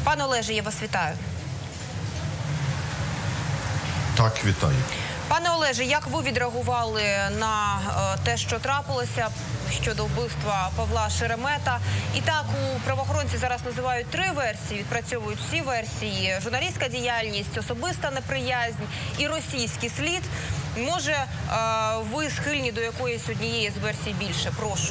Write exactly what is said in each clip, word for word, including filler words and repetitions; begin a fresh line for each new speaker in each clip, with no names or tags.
Пане Олеже, я вас вітаю.
Так, вітаю.
Пане Олеже, як ви відреагували на е, те, що трапилося щодо вбивства Павла Шеремета? І так, у правоохоронці зараз називають три версії, відпрацьовують всі версії. Журналістська діяльність, особиста неприязнь і російський слід. Може, е, ви схильні до якоїсь однієї з версій більше? Прошу.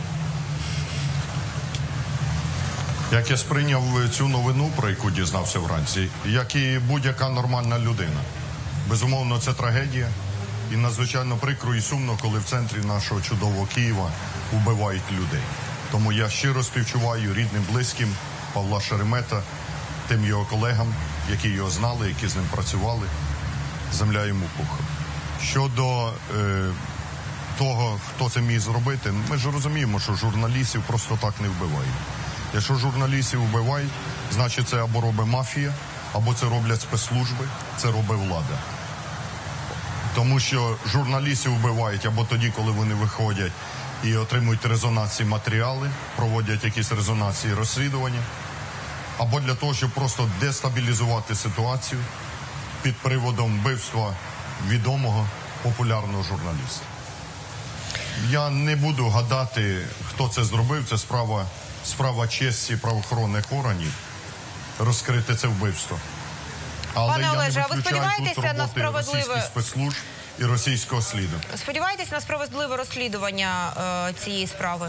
Як я сприйняв цю новину, про яку дізнався вранці, як і будь-яка нормальна людина. Безумовно, це трагедія. І надзвичайно прикро і сумно, коли в центрі нашого чудового Києва вбивають людей. Тому я щиро співчуваю рідним, близьким Павла Шеремета, тим його колегам, які його знали, які з ним працювали. Земля йому пухом. Щодо е, того, хто це міг зробити, ми ж розуміємо, що журналістів просто так не вбивають. Якщо журналістів вбивають, значить це або робить мафія, або це роблять спецслужби, це робить влада. Тому що журналістів вбивають або тоді, коли вони виходять і отримують резонансні матеріали, проводять якісь резонансні розслідування, або для того, щоб просто дестабілізувати ситуацію під приводом вбивства відомого, популярного журналіста. Я не буду гадати, хто це зробив, це справа, справа честі правоохоронних органів розкрити це вбивство. Але
Пане Олеже,
я
а ви
не виключаю тут
сподіваєтеся на
роботи
справедливе...
російських спецслужб і російського сліду.
Сподіваєтесь на справедливе розслідування е, цієї справи?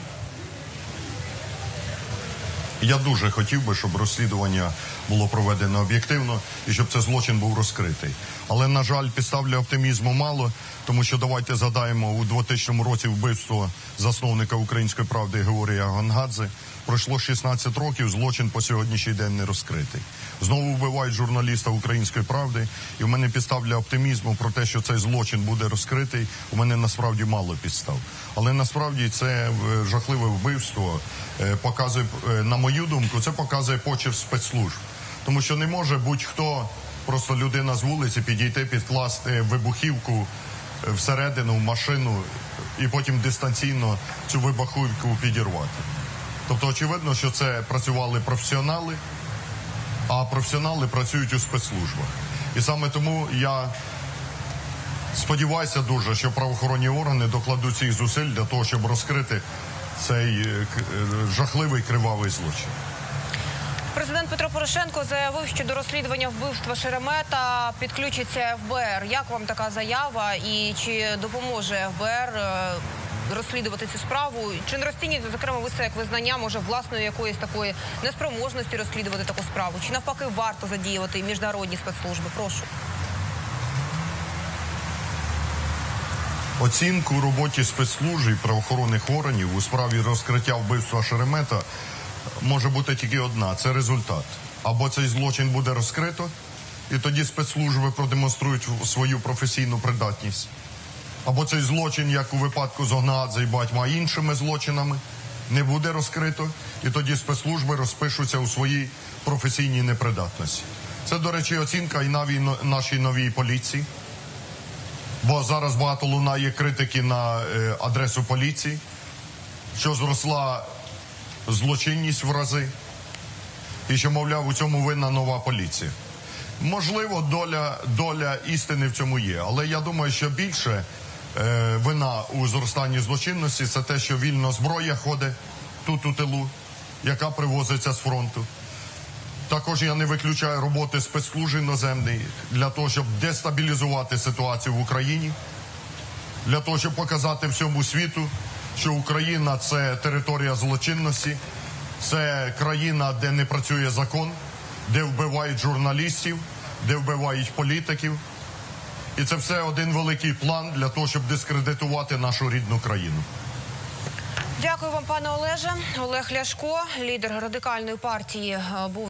Я дуже хотів би, щоб розслідування було проведено об'єктивно і щоб цей злочин був розкритий. Але, на жаль, підстав для оптимізму мало, тому що давайте згадаємо, у двотисячному році вбивство засновника «Української правди» Георгія Гонгадзе. Пройшло шістнадцять років, злочин по сьогоднішній день не розкритий. Знову вбивають журналіста «Української правди», і в мене підстав для оптимізму про те, що цей злочин буде розкритий, у мене насправді мало підстав. Але насправді це жахливе вбивство показує, на мою думку, це показує почерк спецслужб. Тому що не може будь-хто, просто людина з вулиці, підійти, підкласти вибухівку всередину в машину і потім дистанційно цю вибухівку підірвати. Тобто, очевидно, що це працювали професіонали, а професіонали працюють у спецслужбах. І саме тому я сподіваюся дуже, що правоохоронні органи докладуть цих зусиль для того, щоб розкрити цей жахливий кривавий злочин.
Президент Петро Порошенко заявив, що до розслідування вбивства Шеремета підключиться еф бе ер. Як вам така заява і чи допоможе еф бе ер розслідувати цю справу? Чи не розцінюєте, зокрема, ви це як визнання, може, власної якоїсь такої неспроможності розслідувати таку справу? Чи навпаки варто задіювати міжнародні спецслужби? Прошу.
Оцінку роботі спецслужб і правоохоронних органів у справі розкриття вбивства Шеремета може бути тільки одна – це результат. Або цей злочин буде розкрито, і тоді спецслужби продемонструють свою професійну придатність. Або цей злочин, як у випадку з Гонгадзе і багатьма іншими злочинами, не буде розкрито, і тоді спецслужби розпишуться у своїй професійній непридатності. Це, до речі, оцінка і навіть нашій новій поліції. Бо зараз багато лунає критики на е, адресу поліції, що зросла злочинність в рази, і що, мовляв, у цьому винна нова поліція. Можливо, доля, доля істини в цьому є, але я думаю, що більше е, вина у зростанні злочинності – це те, що вільно зброя ходить тут у тилу, яка привозиться з фронту. Також я не виключаю роботи спецслужб іноземних для того, щоб дестабілізувати ситуацію в Україні, для того, щоб показати всьому світу, що Україна – це територія злочинності, це країна, де не працює закон, де вбивають журналістів, де вбивають політиків. І це все один великий план для того, щоб дискредитувати нашу рідну країну.
Дякую вам, пане Олеже. Олег Ляшко, лідер Радикальної партії, був